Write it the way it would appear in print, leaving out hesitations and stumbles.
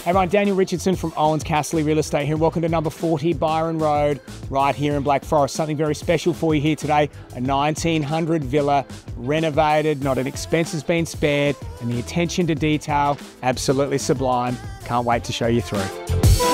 Hey everyone, Daniel Richardson from Ouwens Casserly Real Estate here. Welcome to number 40 Byron Road, right here in Black Forest. Something very special for you here today. A 1900 villa, renovated, not an expense has been spared, and the attention to detail, absolutely sublime. Can't wait to show you through.